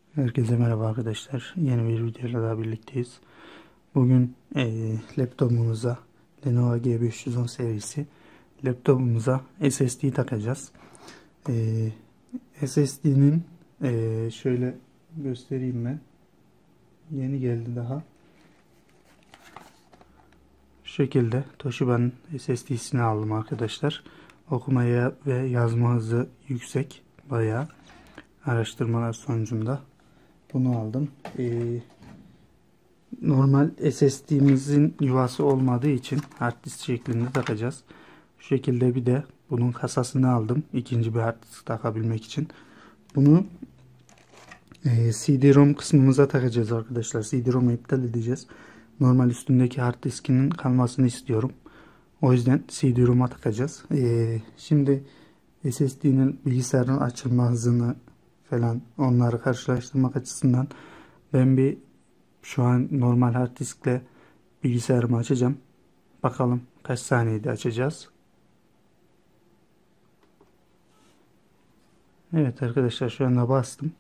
Herkese merhaba arkadaşlar. Yeni bir videoyla daha birlikteyiz. Bugün laptopumuza Lenovo G510 serisi laptopumuza SSD takacağız. SSD'nin şöyle göstereyim ben. Yeni geldi daha. Şu şekilde Toshiba'nın SSD'sini aldım arkadaşlar. Okumaya ve yazma hızı yüksek. Bayağı araştırmalar sonucunda bunu aldım. Normal SSD'mizin yuvası olmadığı için hard disk şeklinde takacağız. Şu şekilde bir de bunun kasasını aldım. İkinci bir hard disk takabilmek için. Bunu CD-ROM kısmımıza takacağız arkadaşlar. CD-ROM'u iptal edeceğiz. Normal üstündeki hard diskinin kalmasını istiyorum. O yüzden CD-ROM'a takacağız. Şimdi SSD'nin bilgisayarın açılma hızını falan onları karşılaştırmak açısından ben şu an normal hard diskle bilgisayarımı açacağım. Bakalım kaç saniyede açacağız. Evet arkadaşlar, şu anda bastım.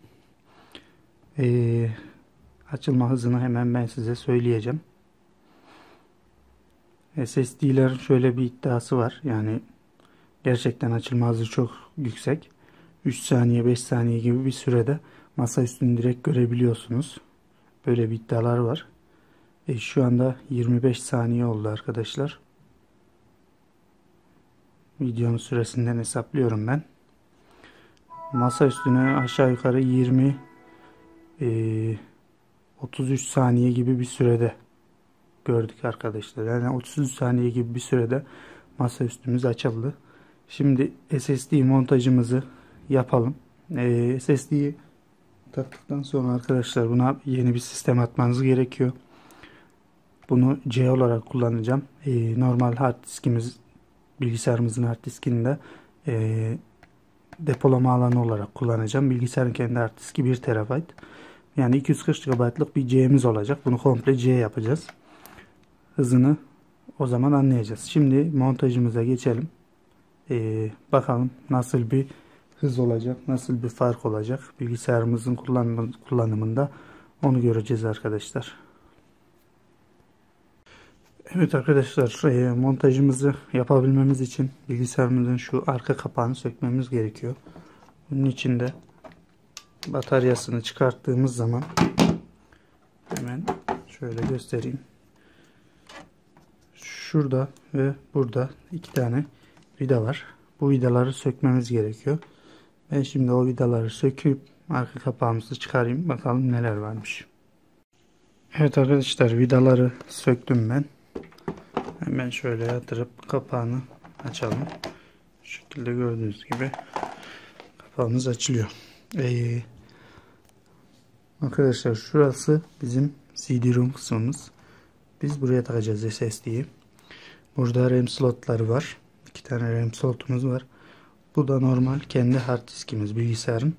Açılma hızını hemen ben size söyleyeceğim. SSD'lerin şöyle bir iddiası var. Yani gerçekten açılma hızı çok yüksek. 3 saniye 5 saniye gibi bir sürede masa üstünü direkt görebiliyorsunuz. Böyle bir iddialar var. Şu anda 25 saniye oldu arkadaşlar. Videonun süresinden hesaplıyorum ben. Masa üstüne aşağı yukarı 33 saniye gibi bir sürede gördük arkadaşlar. Yani 33 saniye gibi bir sürede masa üstümüz açıldı. Şimdi SSD montajımızı yapalım. SSD'yi taktıktan sonra arkadaşlar buna yeni bir sistem atmanız gerekiyor. Bunu C olarak kullanacağım. Normal hard diskimiz, bilgisayarımızın hard diskinde depolama alanı olarak kullanacağım. Bilgisayarın kendi hard diski 1 TB. Yani 240 GB'lık bir C'miz olacak. Bunu komple C yapacağız. Hızını o zaman anlayacağız. Şimdi montajımıza geçelim. Bakalım nasıl bir hız olacak, nasıl bir fark olacak bilgisayarımızın kullanımında, onu göreceğiz arkadaşlar. Evet arkadaşlar, montajımızı yapabilmemiz için bilgisayarımızın şu arka kapağını sökmemiz gerekiyor. Bunun için de bataryasını çıkarttığımız zaman hemen şöyle göstereyim. Şurada ve burada iki tane vida var. Bu vidaları sökmemiz gerekiyor. Ben şimdi o vidaları söküp arka kapağımızı çıkarayım. Bakalım neler varmış. Evet arkadaşlar, vidaları söktüm ben. Hemen şöyle yatırıp kapağını açalım. Şu şekilde gördüğünüz gibi kapağımız açılıyor. Arkadaşlar şurası bizim CD-ROM kısmımız. Biz buraya takacağız SSD'yi. Burada RAM slotları var. 2 tane RAM slotumuz var. Bu da normal kendi hard diskimiz bilgisayarın.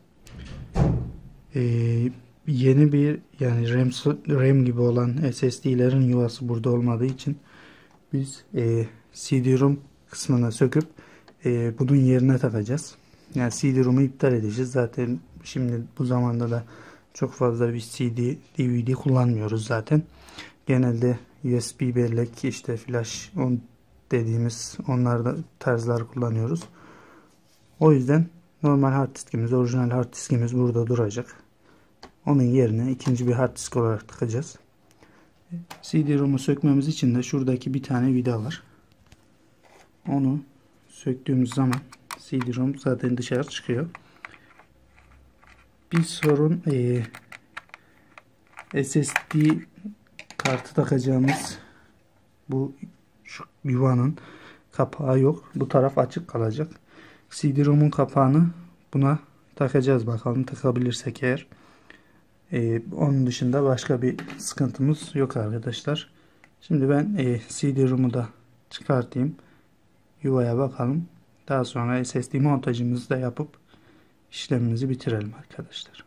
Yeni bir yani RAM gibi olan SSD'lerin yuvası burada olmadığı için biz CD-ROM kısmına söküp bunun yerine takacağız. Yani CD-ROM'u iptal edeceğiz. Zaten şimdi bu zamanda da çok fazla bir CD, DVD kullanmıyoruz zaten. Genelde USB bellek, işte flash dediğimiz onlarda tarzlar kullanıyoruz. O yüzden normal hard diskimiz, orijinal hard diskimiz burada duracak. Onun yerine ikinci bir hard disk olarak takacağız. CD-ROM'u sökmemiz için de şuradaki bir tane vida var. Onu söktüğümüz zaman CD-ROM zaten dışarı çıkıyor. Bir sorun SSD kartı takacağımız bu şu yuvanın kapağı yok. Bu taraf açık kalacak. CD-ROM'un kapağını buna takacağız. Bakalım takabilirsek eğer. Onun dışında başka bir sıkıntımız yok arkadaşlar. Şimdi ben CD-ROM'u da çıkartayım. Yuvaya bakalım. Daha sonra SSD montajımızı da yapıp işlemimizi bitirelim arkadaşlar.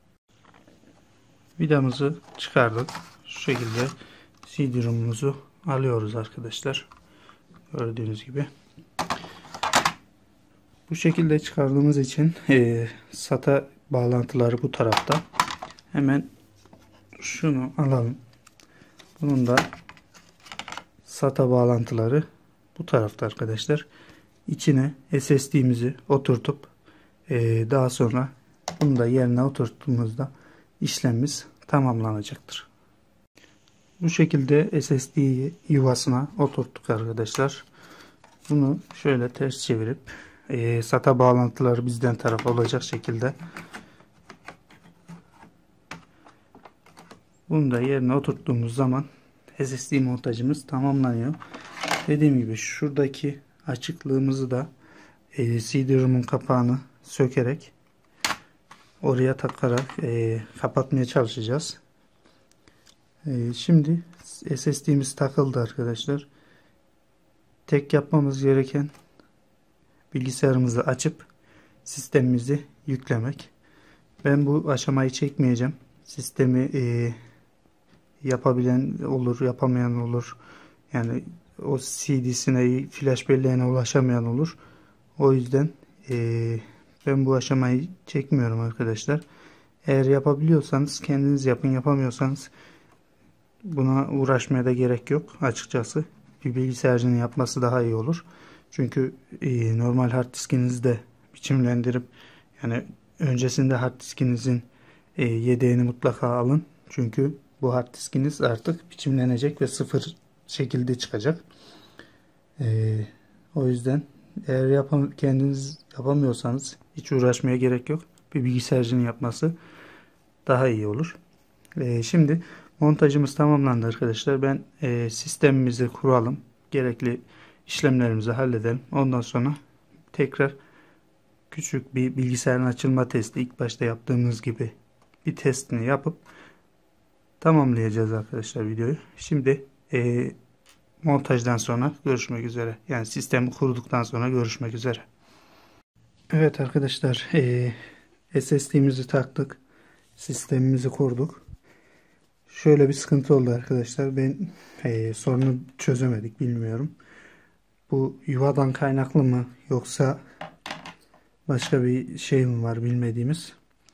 Vidamızı çıkardık. Şu şekilde CD-ROM'umuzu alıyoruz arkadaşlar. Gördüğünüz gibi. Bu şekilde çıkardığımız için SATA bağlantıları bu tarafta. Hemen şunu alalım. Bunun da SATA bağlantıları bu tarafta arkadaşlar. İçine SSD'mizi oturtup daha sonra bunu da yerine oturttuğumuzda işlemimiz tamamlanacaktır. Bu şekilde SSD yuvasına oturttuk arkadaşlar. Bunu şöyle ters çevirip SATA bağlantıları bizden tarafa olacak şekilde bunu da yerine oturttuğumuz zaman SSD montajımız tamamlanıyor. Dediğim gibi şuradaki açıklığımızı da CD-ROM'un kapağını sökerek oraya takarak kapatmaya çalışacağız. Şimdi SSD'miz takıldı arkadaşlar. Tek yapmamız gereken bilgisayarımızı açıp sistemimizi yüklemek. Ben bu aşamayı çekmeyeceğim. Sistemi yapabilen olur, yapamayan olur. Yani o CD'sine, flash belleğine ulaşamayan olur. O yüzden ben bu aşamayı çekmiyorum arkadaşlar. Eğer yapabiliyorsanız kendiniz yapın, yapamıyorsanız buna uğraşmaya da gerek yok açıkçası. Bir bilgisayarcının yapması daha iyi olur. Çünkü normal hard diskinizi de biçimlendirip yani öncesinde hard diskinizin yedeğini mutlaka alın. Çünkü bu hard diskiniz artık biçimlenecek ve sıfır şekilde çıkacak. O yüzden eğer kendiniz yapamıyorsanız hiç uğraşmaya gerek yok. Bir bilgisayarcının yapması daha iyi olur. Şimdi montajımız tamamlandı arkadaşlar. Ben sistemimizi kuralım. Gerekli işlemlerimizi halledelim. Ondan sonra tekrar küçük bir bilgisayarın açılma testi, ilk başta yaptığımız gibi bir testini yapıp tamamlayacağız arkadaşlar videoyu. Şimdi montajdan sonra görüşmek üzere. Yani sistemi kurduktan sonra görüşmek üzere. Evet arkadaşlar, SSD'mizi taktık. Sistemimizi kurduk. Şöyle bir sıkıntı oldu arkadaşlar. Ben sorunu çözemedik, bilmiyorum. Bu yuvadan kaynaklı mı yoksa başka bir şey mi var bilmediğimiz.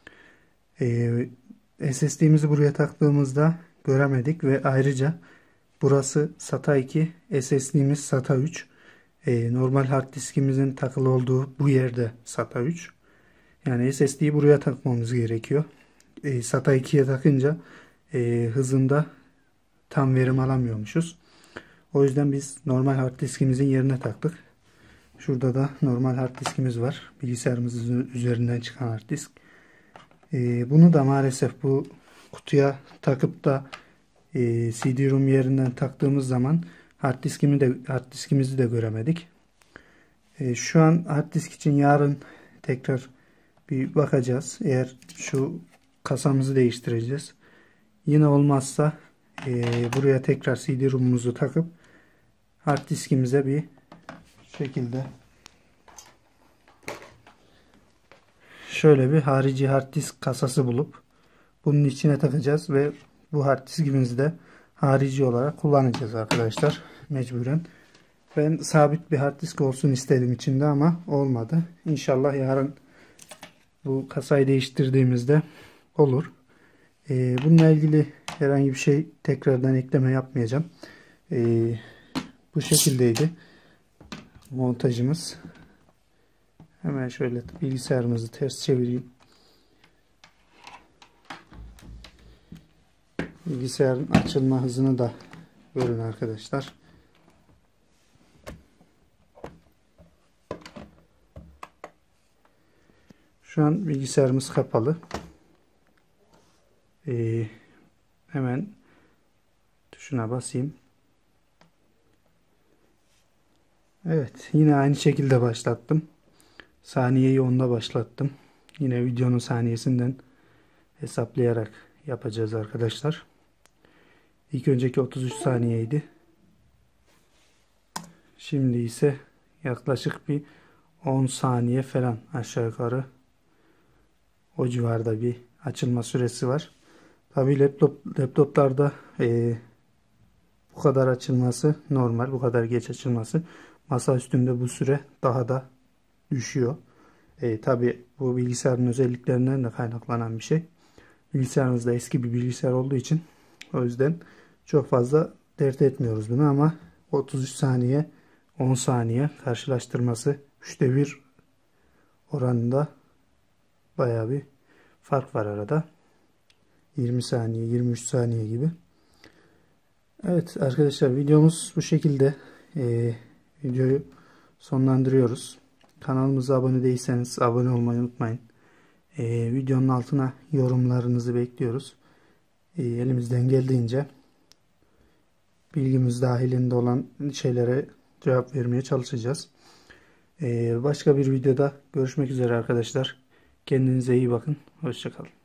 SSD'mizi buraya taktığımızda göremedik ve ayrıca burası SATA 2, SSD'miz SATA 3. Normal hard diskimizin takılı olduğu bu yerde SATA 3. Yani SSD'yi buraya takmamız gerekiyor. SATA 2'ye takınca hızında tam verim alamıyormuşuz. O yüzden biz normal hard diskimizin yerine taktık. Şurada da normal hard diskimiz var. Bilgisayarımızın üzerinden çıkan hard disk. Bunu da maalesef bu kutuya takıp da CD-ROM yerinden taktığımız zaman hard diskimizi de göremedik. Şu an hard disk için yarın tekrar bir bakacağız. Eğer şu kasamızı değiştireceğiz. Yine olmazsa buraya tekrar CD-ROM'umuzu takıp hard diskimize bir şekilde şöyle bir harici hard disk kasası bulup bunun içine takacağız ve bu hard diskimizi de harici olarak kullanacağız arkadaşlar mecburen. Ben sabit bir hard disk olsun istedim içinde ama olmadı. İnşallah yarın bu kasayı değiştirdiğimizde olur. Bununla ilgili herhangi bir şey tekrardan ekleme yapmayacağım. Bu şekildeydi montajımız. Hemen şöyle bilgisayarımızı ters çevireyim. Bilgisayarın açılma hızını da görün arkadaşlar. Şu an bilgisayarımız kapalı. Hemen tuşuna basayım. Evet, yine aynı şekilde başlattım. Saniyeyi 10'da başlattım. Yine videonun saniyesinden hesaplayarak yapacağız arkadaşlar. İlk önceki 33 saniyeydi. Şimdi ise yaklaşık bir 10 saniye falan aşağı yukarı o civarda bir açılma süresi var. Tabii laptoplarda bu kadar açılması normal, bu kadar geç açılması. Masa üstünde bu süre daha da düşüyor. Tabii bu bilgisayarın özelliklerinden de kaynaklanan bir şey. Bilgisayarımız da eski bir bilgisayar olduğu için o yüzden çok fazla dert etmiyoruz bunu, ama 33 saniye 10 saniye karşılaştırması 1/3 oranında bayağı bir fark var arada. 20 saniye 23 saniye gibi. Evet arkadaşlar, videomuz bu şekilde. Videoyu sonlandırıyoruz. Kanalımıza abone değilseniz abone olmayı unutmayın. Videonun altına yorumlarınızı bekliyoruz. Elimizden geldiğince bilgimiz dahilinde olan şeylere cevap vermeye çalışacağız. Başka bir videoda görüşmek üzere arkadaşlar. Kendinize iyi bakın. Hoşça kalın.